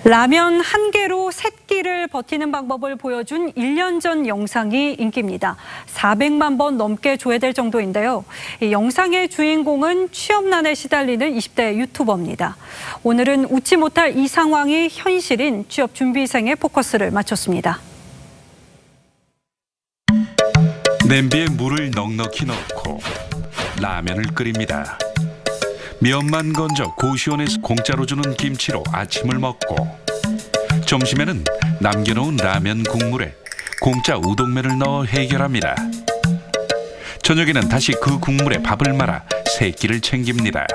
라면 한 개로 세 끼를 버티는 방법을 보여준 1년 전 영상이 인기입니다. 400만 번 넘게 조회될 정도인데요. 이 영상의 주인공은 취업난에 시달리는 20대 유튜버입니다. 오늘은 웃지 못할 이 상황이 현실인 취업 준비생의 포커스를 맞췄습니다. 냄비에 물을 넉넉히 넣고 라면을 끓입니다. 면만 건져 고시원에서 공짜로 주는 김치로 아침을 먹고 점심에는 남겨놓은 라면 국물에 공짜 우동면을 넣어 해결합니다. 저녁에는 다시 그 국물에 밥을 말아 세 끼를 챙깁니다.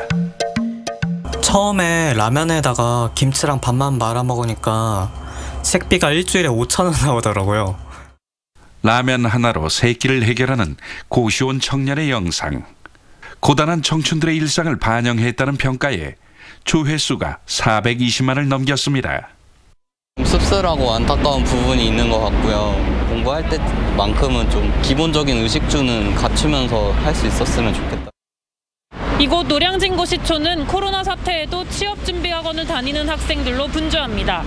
처음에 라면에다가 김치랑 밥만 말아 먹으니까 식비가 일주일에 5,000원 나오더라고요. 라면 하나로 세 끼를 해결하는 고시원 청년의 영상. 고단한 청춘들의 일상을 반영했다는 평가에 조회수가 420만을 넘겼습니다. 씁쓸하고 안타까운 부분이 있는 것 같고요. 공부할 때만큼은 좀 기본적인 의식주는 갖추면서 할 수 있었으면 좋겠다. 이곳 노량진고시촌은 코로나 사태에도 취업 준비학원을 다니는 학생들로 분주합니다.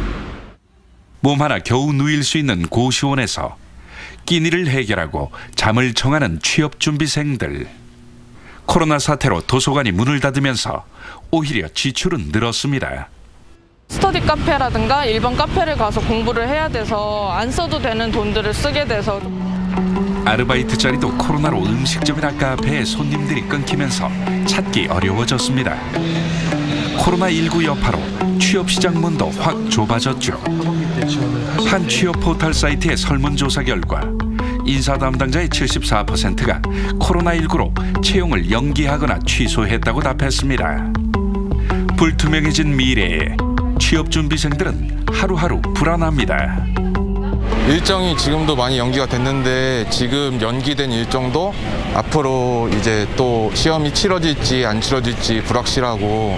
몸 하나 겨우 누일 수 있는 고시원에서 끼니를 해결하고 잠을 청하는 취업 준비생들. 코로나 사태로 도서관이 문을 닫으면서 오히려 지출은 늘었습니다. 스터디 카페라든가 일반 카페를 가서 공부를 해야 돼서 안 써도 되는 돈들을 쓰게 돼서 아르바이트 자리도 코로나로 음식점이나 카페에 손님들이 끊기면서 찾기 어려워졌습니다. 코로나19 여파로 취업시장 문도 확 좁아졌죠. 한 취업 포털 사이트의 설문조사 결과 인사 담당자의 74%가 코로나19로 채용을 연기하거나 취소했다고 답했습니다. 불투명해진 미래에 취업준비생들은 하루하루 불안합니다. 일정이 지금도 많이 연기가 됐는데 지금 연기된 일정도 앞으로 이제 또 시험이 치러질지 안 치러질지 불확실하고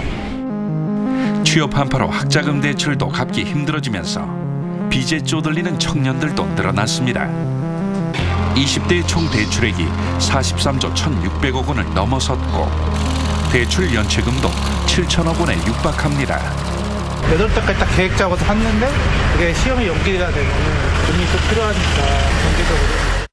취업 한파로 학자금 대출도 갚기 힘들어지면서 빚에 쪼들리는 청년들도 늘어났습니다. 20대의 총 대출액이 43조 1,600억 원을 넘어섰고 대출 연체금도 7천억 원에 육박합니다. 8달까지 딱 계획 잡아서 샀는데 그게 시험이 연기가 되면 돈이 또 필요하니까 경제적으로.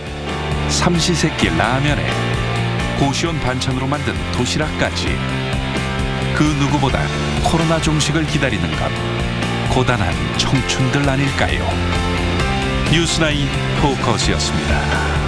삼시세끼 라면에 고시원 반찬으로 만든 도시락까지 그 누구보다 코로나 종식을 기다리는 것 고단한 청춘들 아닐까요? 뉴스나인 포커스였습니다.